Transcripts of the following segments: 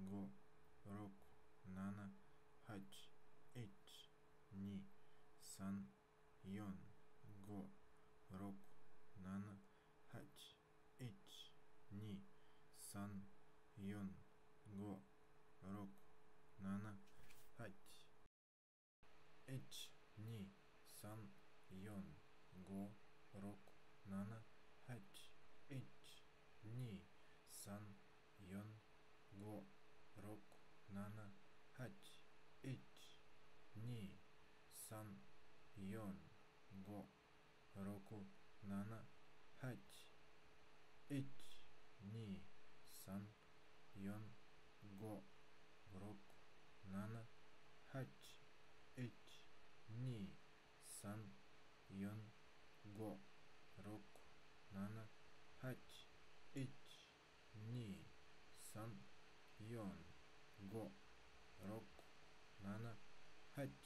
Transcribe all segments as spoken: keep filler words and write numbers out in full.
го, рок, нана, хач, эч, ни, сан, йон, го, рок, нана, хач, эч, ни, сан, йон, го, рок, нана, хач, эч, ни, сан, йон, го, рок, нана, хач, эч, ни, сан, йон, го, рок, нана, хач, эч, ни, сан, йон, го, року, нана, хач, эч, ни, сан, йон, го, рок, нана, хач, эч, ни, сан, йон, го, рок, нана, хач, эч, ни, сан, йон, го, рок, нана, хач,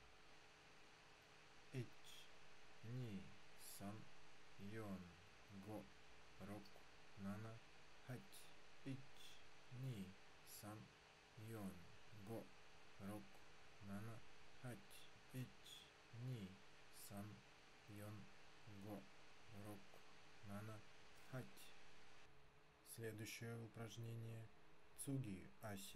эч, ни, сан, йон, го, рок, нана, хач, эч, ни, сан, йон, го, рок, нана, хач, эч, ни, сан, йон, го, рок, нана, хач. Следующее упражнение цуги аси.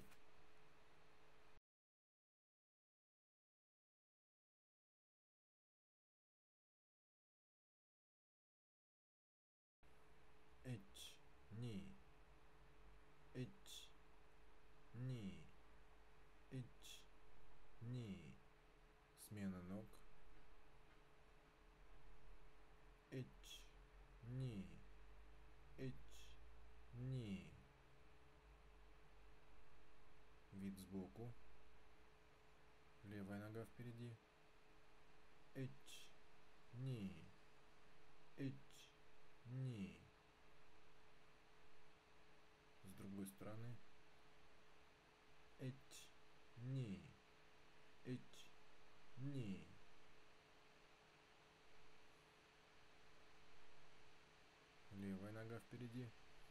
Эч, ни, эч, ни, эч, ни. Смена ног. Эч, ни, эч, ни. Вид сбоку. Левая нога впереди. Эч, ни, эч, ни. С другой стороны. Эч, ни, эч, ни. Левая нога впереди.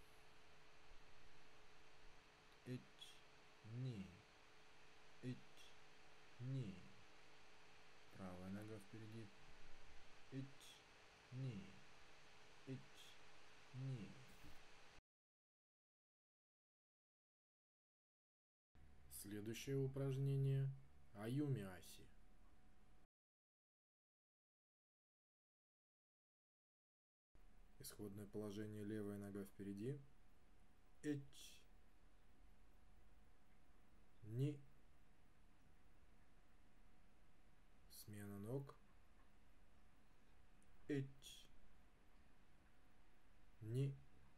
Эч, ни, эч, ни. Правая нога впереди. Эч, ни, эч, ни. Следующее упражнение аюми аси. Исходное положение: левая нога впереди. Эч, ни. Смена ног. Эч, ни.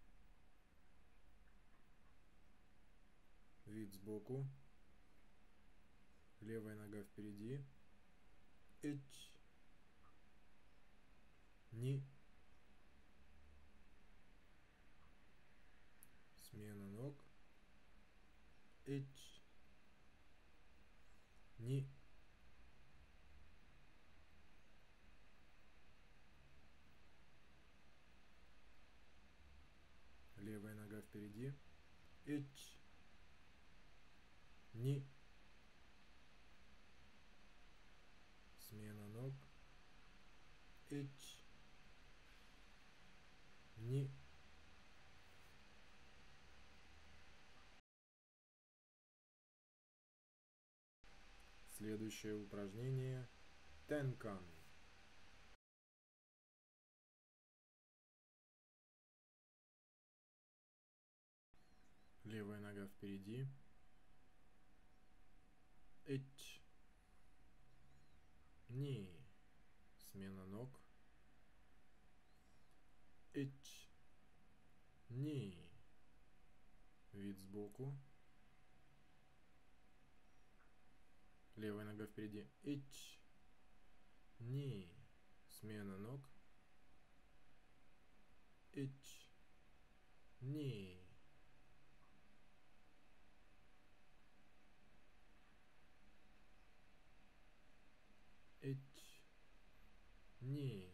Вид сбоку. Левая нога впереди. Эч, ни. Смена ног. Эч, ни. Левая нога впереди. Эч, ни. Смена ног. Эч, ни. Следующее упражнение тенкан. Левая нога впереди. Эч, ни. Смена ног. Эч, ни. Вид сбоку. Левая нога впереди. Эч, ни. Смена ног. Эч, ни. Эч, ни.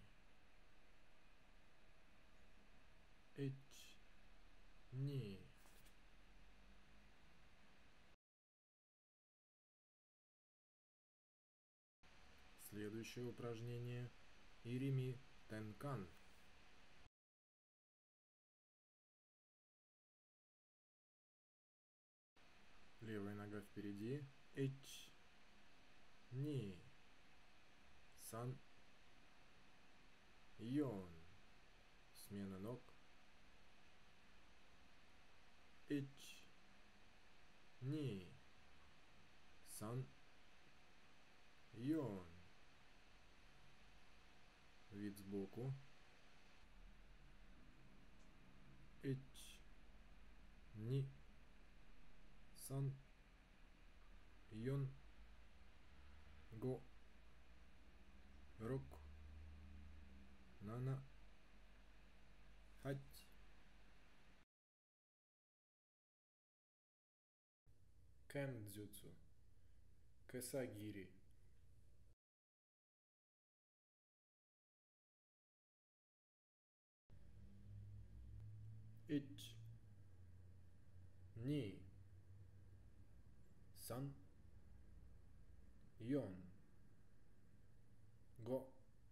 Эч, ни. Следующее упражнение – Ирими Тенкан. Левая нога впереди. Эч, ни, сан, йон. Смена ног. Эч, ни, сан, йон. Вид сбоку. Эч, ни, сан, йон, го, рок, нана, хать. Кэндзюцу. Кэсагири. Эч, ни, сан, йон, го,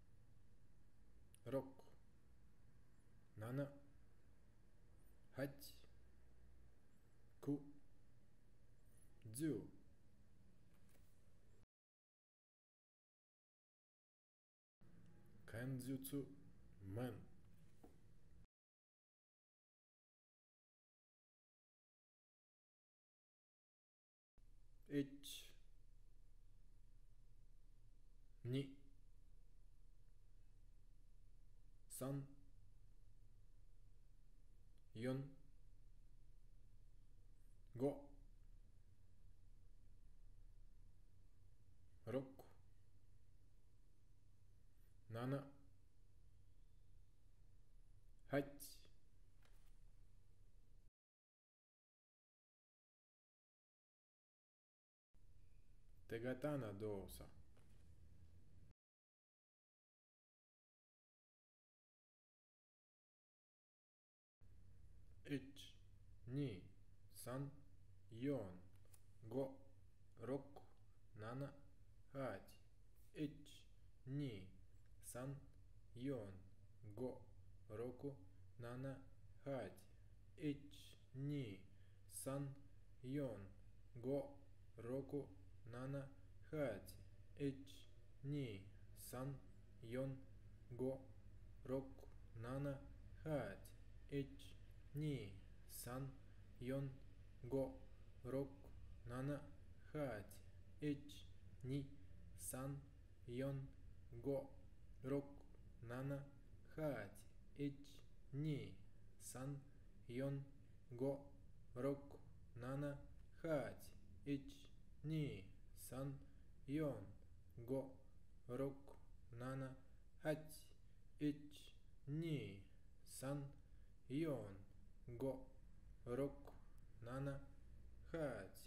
рок, нана, хать, ку, дзю. Кэндзюцу мэн. Эч, ни, сан, йон, го, рок, нана, хать. Тегатана доуса. Эч, ни, сан, йон, го, рок, нана, хать. Эч, ни, сан, йон, го, року, нана, хать. Эч, ни, сан, йон, го, року, нана, хать. Эч, ни, сан, йон, го, рок, нана, хать. Эч, ни, сан, йон, го, рок, нана, хать. Эч, ни, сан, йон, го, рок, нана, хать. Эч, ни, сан, йон, го, рок, нана, хать. Эч, ни, сан, йон, го, рок, нана, хать. Эч, ни, сан, йон, го, рок, нана, хать.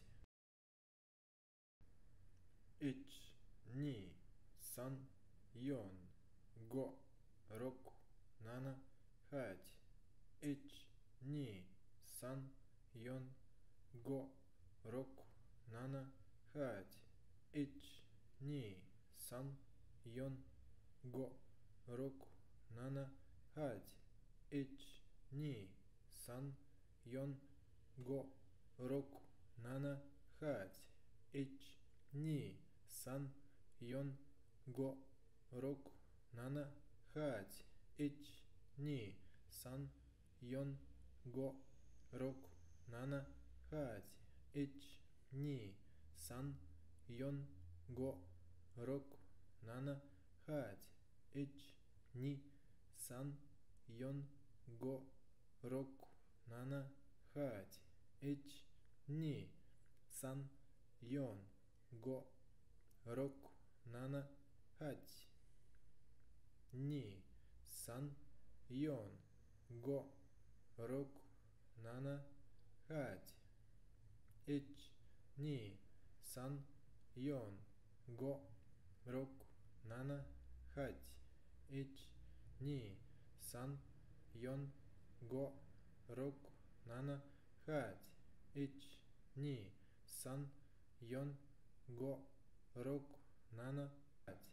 Эч, ни, сан, йон, го, рок, нана, хать. Эч, ни, сан, йон, го, рок, нана, хать. Эч, ни, сан, йон, го, рок, нана, хать. Эч, ни, сан, йон, го, рок, нана, хать. Эч, ни, сан, йон, го, рок, нана, хать. Эч, ни, сан, йон, го, рок, нана, хать. Эч, ни, сан, йон, го, рок, нана, хать. Эч, ни, сан, йон, го, рок, нана, хать. Эч, ни, сан, йон, го, рок, нана, хать. Ни, сан, йон, го, рок, нана, хать. Эч, ни, сан, йон, го, рок, нана, хать. Эч, ни, сан, йон, го, рок, нана, хать. Эч, ни, сан, йон, го, рок, нана, хать.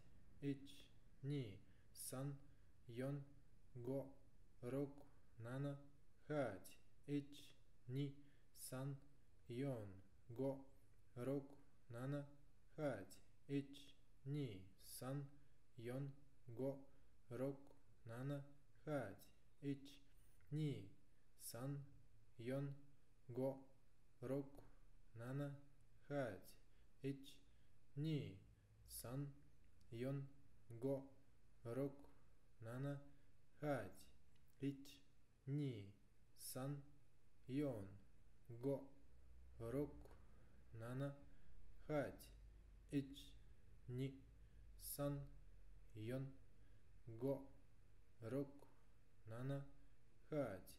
ich, ni, san, yon, go, rok, nana, хать, ich, ни, сан, yon, go, rok, nana, хать, ich, ни, сан, yon, go, rok, nana, хать, ich, ни, сан, yon, go, rok, nana, хать, ich, ни, сан, yon, go, rok, nana, хать, ich, ни, сан, yon, go, rok, nana, хать, ich, ни, сан, yon, go, rok, nana, хать,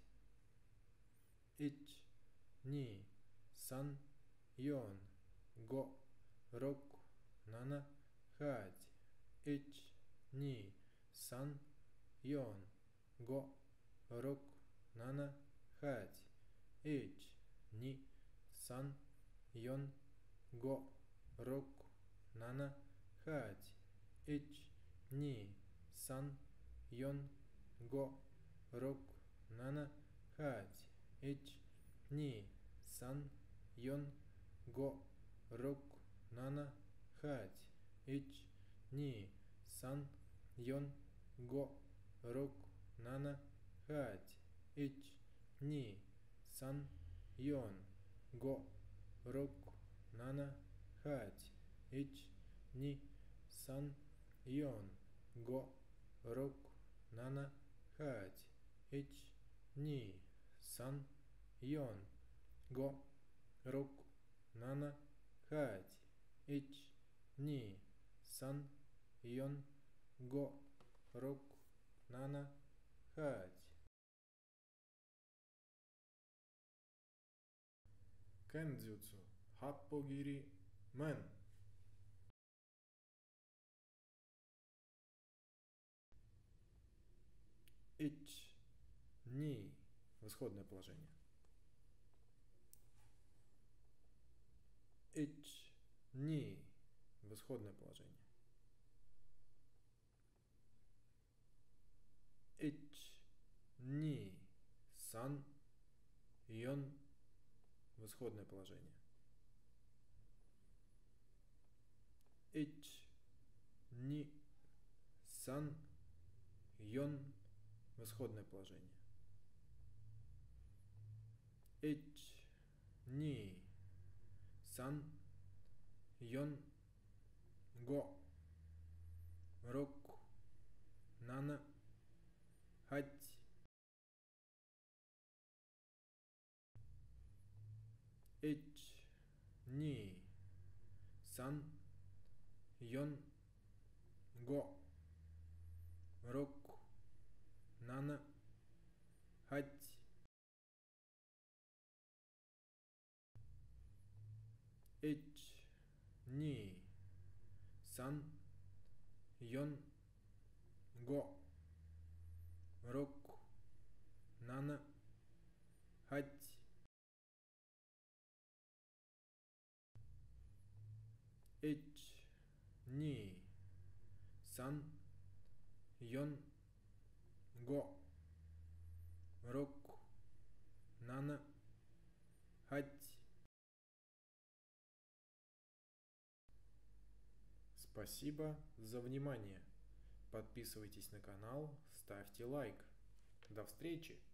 ich, ни, сан, yon, go, rok, nana, хать, ich, ни, сан, yon, go, rok, nana, хать, ich, ни, сан, yon, go, rok, nana, хать, ich, ни, сан, yon, go, rok, nana, хать, ich, ни, сан, yon, go, rok, nana, хать, ich, ни, сан, yon, go, rok, nana, хать, ich, ни, сан, yon, go, rok, nana, хать, ich, ни, сан, yon, go, rok, nana, хать, ich, ни, сан, yon, go, rok, nana, хать, ich, ни, сан, yon, go, rok, nana, хать. Кендзюцу, хаппогири, мен. Ich, ни, в исходное положение. Ich, ни, в исходное положение. Ich, ни, сан, yon, в исходное положение. Ich, ни, сан, yon, в исходное положение. Ich, ни, сан, yon, go, rok, nana, хать. Ich, ни, сан, yon, go, rok, nana, хать. Ich, ни, сан, yon, go, rok, nana, хать. Ich, ни, сан, yon, go, rok, nana, хать. Спасибо за внимание. Подписывайтесь на канал, ставьте лайк. До встречи!